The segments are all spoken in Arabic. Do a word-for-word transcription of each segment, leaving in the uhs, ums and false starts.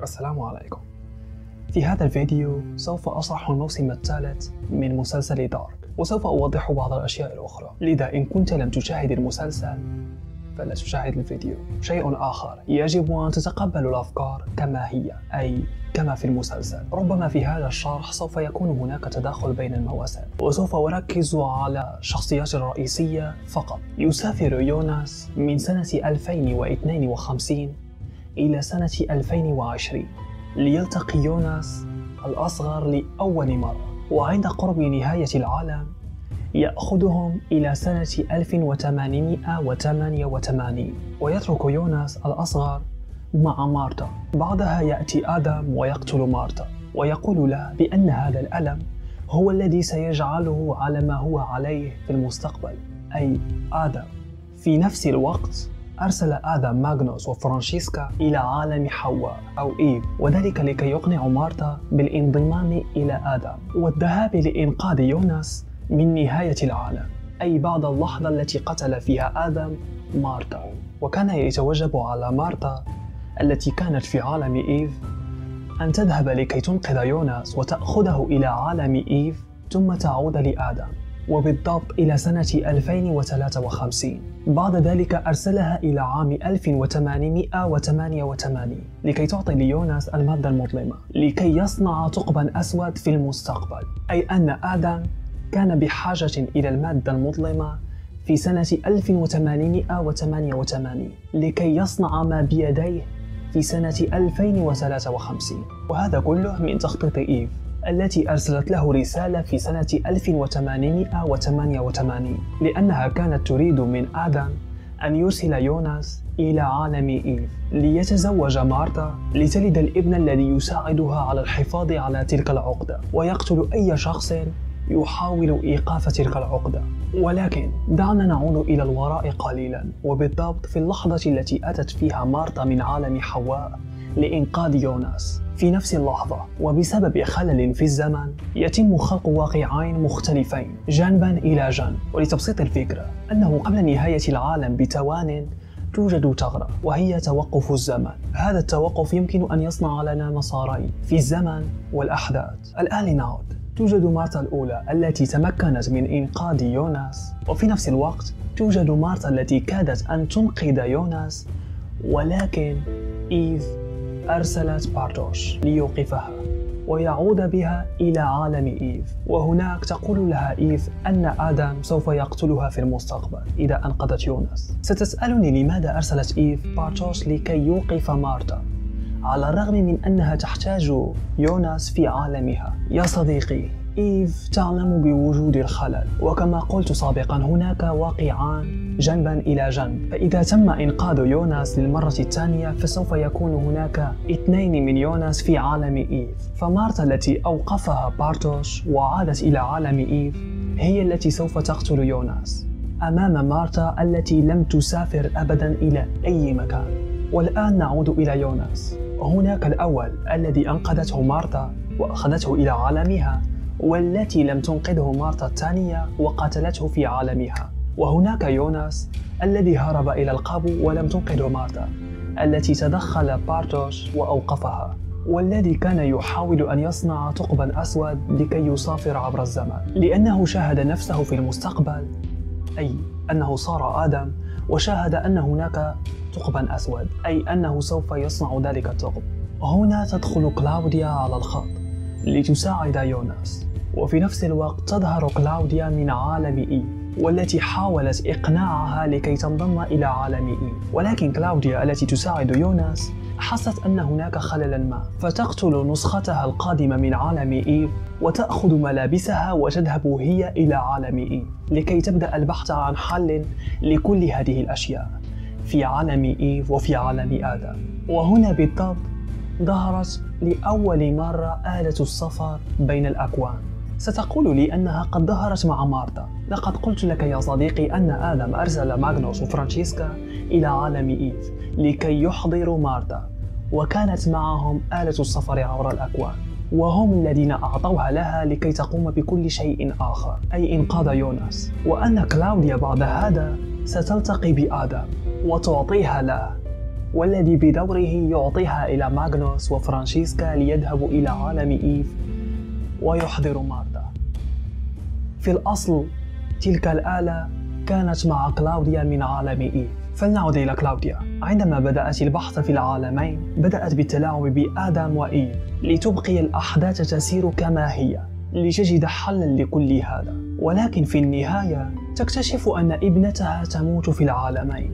السلام عليكم. في هذا الفيديو سوف أشرح الموسم الثالث من مسلسل دارك، وسوف أوضح بعض الأشياء الأخرى، لذا إن كنت لم تشاهد المسلسل فلا تشاهد الفيديو. شيء آخر، يجب أن تتقبل الأفكار كما هي، أي كما في المسلسل. ربما في هذا الشرح سوف يكون هناك تداخل بين المواسم، وسوف أركز على الشخصيات الرئيسية فقط. يسافر يوناس من سنة ألفين واثنين وخمسين إلى سنة ألفين وعشرين ليلتقي يوناس الأصغر لأول مرة، وعند قرب نهاية العالم يأخذهم إلى سنة ألف وثمانمئة وثمانية وثمانين ويترك يوناس الأصغر مع مارتا. بعدها يأتي آدم ويقتل مارتا ويقول له بأن هذا الألم هو الذي سيجعله على ما هو عليه في المستقبل، أي آدم. في نفس الوقت أرسل آدم ماغنوس وفرانشيسكا إلى عالم حواء أو إيف، وذلك لكي يقنع مارتا بالانضمام إلى آدم والذهاب لإنقاذ يوناس من نهاية العالم، أي بعد اللحظة التي قتل فيها آدم مارتا. وكان يتوجب على مارتا التي كانت في عالم إيف أن تذهب لكي تنقذ يوناس وتأخذه إلى عالم إيف ثم تعود لآدم، وبالضبط إلى سنة ألفين وثلاثة وخمسين. بعد ذلك أرسلها إلى عام ألف وثمانمئة وثمانية وثمانين لكي تعطي ليوناس المادة المظلمة لكي يصنع ثقبا أسود في المستقبل، أي أن آدم كان بحاجة إلى المادة المظلمة في سنة ألف وثمانمئة وثمانية وثمانين لكي يصنع ما بيديه في سنة ألفين وثلاثة وخمسين. وهذا كله من تخطيط إيف التي أرسلت له رسالة في سنة ألف وثمانمئة وثمانية وثمانين لأنها كانت تريد من آدم أن يرسل يوناس إلى عالم إيف ليتزوج مارتا لتلد الابن الذي يساعدها على الحفاظ على تلك العقدة ويقتل أي شخص يحاول إيقاف تلك العقدة. ولكن دعنا نعود إلى الوراء قليلا، وبالضبط في اللحظة التي أتت فيها مارتا من عالم حواء لإنقاذ يوناس. في نفس اللحظة وبسبب خلل في الزمن يتم خلق واقعين مختلفين جانبا إلى جانب. ولتبسيط الفكرة أنه قبل نهاية العالم بتوان توجد ثغرة وهي توقف الزمن. هذا التوقف يمكن أن يصنع لنا مسارين في الزمن والأحداث. الآن لنعود. توجد مارتا الأولى التي تمكنت من إنقاذ يوناس، وفي نفس الوقت توجد مارتا التي كادت أن تنقذ يوناس، ولكن إيف أرسلت بارتوش ليوقفها ويعود بها إلى عالم إيف، وهناك تقول لها إيف أن آدم سوف يقتلها في المستقبل إذا أنقذت يوناس. ستسألني لماذا أرسلت إيف بارتوش لكي يوقف مارتا على الرغم من أنها تحتاج يوناس في عالمها؟ يا صديقي، إيف تعلم بوجود الخلل، وكما قلت سابقا هناك واقعان جنبا إلى جنب، فإذا تم إنقاذ يوناس للمرة الثانية فسوف يكون هناك اثنين من يوناس في عالم إيف. فمارتا التي أوقفها بارتوش وعادت إلى عالم إيف هي التي سوف تقتل يوناس أمام مارتا التي لم تسافر أبدا إلى أي مكان. والآن نعود إلى يوناس. هناك الأول الذي أنقذته مارتا وأخذته إلى عالمها، والتي لم تنقذه مارتا الثانية وقتلته في عالمها. وهناك يوناس الذي هرب إلى القابو ولم تنقذه مارتا التي تدخل بارتوش وأوقفها، والذي كان يحاول أن يصنع ثقبا أسود لكي يسافر عبر الزمن، لأنه شاهد نفسه في المستقبل، أي أنه صار آدم وشاهد أن هناك ثقبا أسود، أي أنه سوف يصنع ذلك الثقب. هنا تدخل كلاوديا على الخط لتساعد يوناس، وفي نفس الوقت تظهر كلاوديا من عالم إيف والتي حاولت إقناعها لكي تنضم إلى عالم إيف. ولكن كلاوديا التي تساعد يوناس حست أن هناك خللا ما، فتقتل نسختها القادمة من عالم إيف وتأخذ ملابسها وتذهب هي إلى عالم إيف لكي تبدأ البحث عن حل لكل هذه الأشياء في عالم إيف وفي عالم آدم. وهنا بالضبط ظهرت لأول مرة آلة السفر بين الأكوان. ستقول لي أنها قد ظهرت مع مارتا. لقد قلت لك يا صديقي أن آدم أرسل ماغنوس وفرانشيسكا إلى عالم إيف لكي يحضروا مارتا، وكانت معهم آلة السفر عبر الأكوان، وهم الذين أعطوها لها لكي تقوم بكل شيء آخر، أي إنقاذ يوناس. وأن كلاوديا بعد هذا ستلتقي بآدم وتعطيها له والذي بدوره يعطيها إلى ماغنوس وفرانشيسكا ليذهبوا إلى عالم إيف ويحضروا مارتا. في الأصل تلك الآلة كانت مع كلاوديا من عالم إيف. فلنعد إلى كلاوديا. عندما بدأت البحث في العالمين بدأت بالتلاعب بآدم وإيف لتبقي الأحداث تسير كما هي لتجد حلا لكل هذا، ولكن في النهاية تكتشف أن ابنتها تموت في العالمين،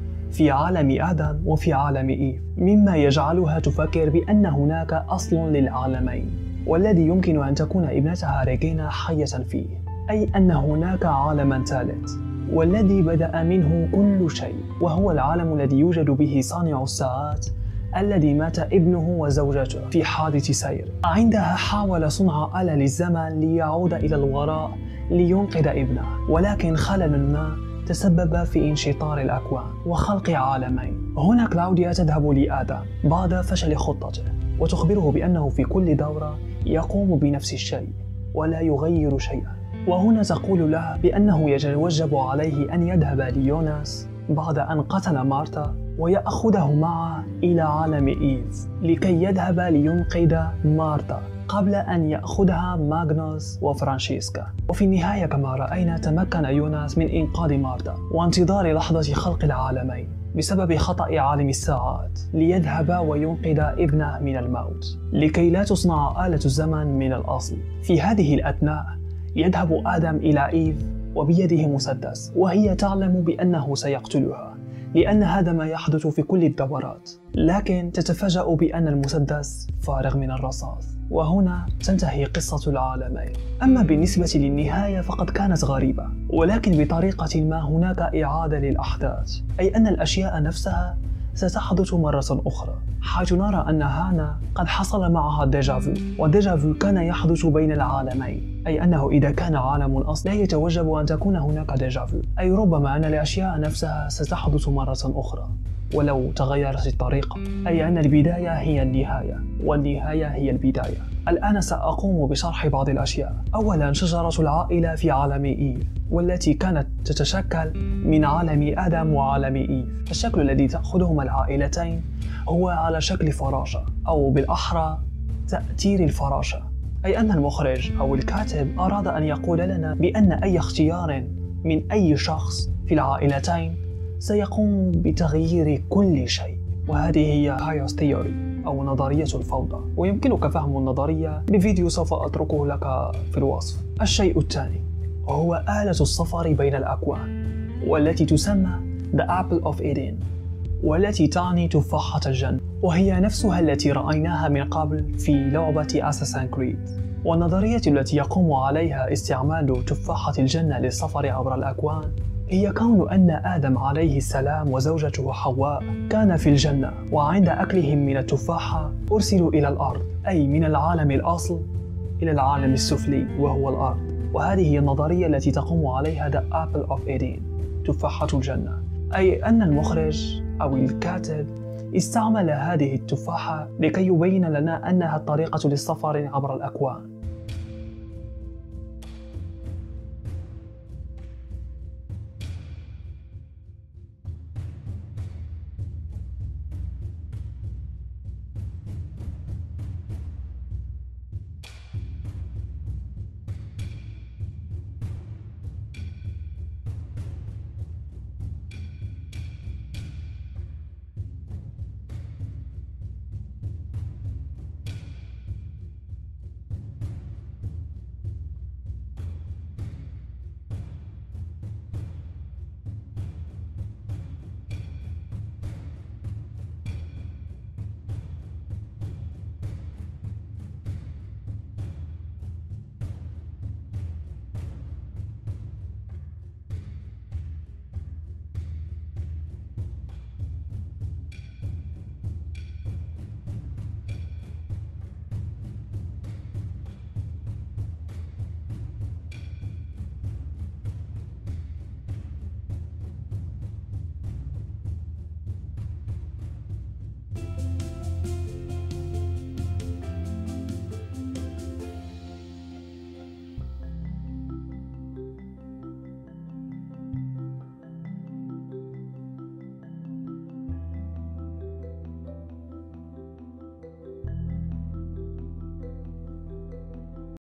في عالم آدم وفي عالم إيف، مما يجعلها تفكر بأن هناك أصل للعالمين والذي يمكن أن تكون ابنتها ريجينا حية فيه، أي أن هناك عالما ثالث والذي بدأ منه كل شيء، وهو العالم الذي يوجد به صانع الساعات الذي مات ابنه وزوجته في حادث سير. عندها حاول صنع آلة للزمن ليعود إلى الوراء لينقذ ابنه، ولكن خلل ما تسبب في انشطار الأكوان وخلق عالمين. هنا كلاوديا تذهب لآدم بعد فشل خطته وتخبره بأنه في كل دورة يقوم بنفس الشيء ولا يغير شيئا، وهنا تقول له بأنه يتوجب عليه أن يذهب ليوناس بعد أن قتل مارتا ويأخذه معه إلى عالم إيف لكي يذهب لينقذ مارتا قبل أن يأخذها ماغنوس وفرانشيسكا. وفي النهاية كما رأينا تمكن يوناس من إنقاذ مارتا وانتظار لحظة خلق العالمين بسبب خطأ عالم الساعات ليذهب وينقذ ابنه من الموت لكي لا تصنع آلة الزمن من الأصل. في هذه الأثناء يذهب آدم إلى إيف وبيده مسدس، وهي تعلم بأنه سيقتلها لأن هذا ما يحدث في كل الدورات، لكن تتفاجأ بأن المسدس فارغ من الرصاص، وهنا تنتهي قصة العالمين. أما بالنسبة للنهاية فقد كانت غريبة، ولكن بطريقة ما هناك إعادة للأحداث، أي أن الأشياء نفسها ستحدث مرة أخرى، حيث نرى أن هانا قد حصل معها ديجافو، وديجافو كان يحدث بين العالمين، أي أنه إذا كان عالم أصل لا يتوجب أن تكون هناك ديجافو، أي ربما أن الأشياء نفسها ستحدث مرة أخرى ولو تغيرت الطريقة، أي أن البداية هي النهاية والنهاية هي البداية. الآن سأقوم بشرح بعض الأشياء. أولاً شجرة العائلة في عالم إيف، والتي كانت تتشكل من عالم آدم وعالم إيف. الشكل الذي تأخذهما العائلتين هو على شكل فراشة، أو بالأحرى تأثير الفراشة، أي أن المخرج أو الكاتب أراد أن يقول لنا بأن أي اختيار من أي شخص في العائلتين سيقوم بتغيير كل شيء، وهذه هي Chaos Theory أو نظرية الفوضى، ويمكنك فهم النظرية بفيديو سوف أتركه لك في الوصف. الشيء الثاني هو آلة السفر بين الأكوان، والتي تسمى The Apple of Eden، والتي تعني تفاحة الجنة، وهي نفسها التي رأيناها من قبل في لعبة Assassin's Creed. والنظرية التي يقوم عليها استعمال تفاحة الجنة للسفر عبر الأكوان هي كون أن آدم عليه السلام وزوجته حواء كان في الجنة، وعند أكلهم من التفاحة أرسلوا إلى الأرض، أي من العالم الأصل إلى العالم السفلي وهو الأرض. وهذه هي النظرية التي تقوم عليها The Apple of Eden، تفاحة الجنة، أي أن المخرج أو الكاتب استعمل هذه التفاحة لكي يبين لنا أنها الطريقة للسفر عبر الأكوان،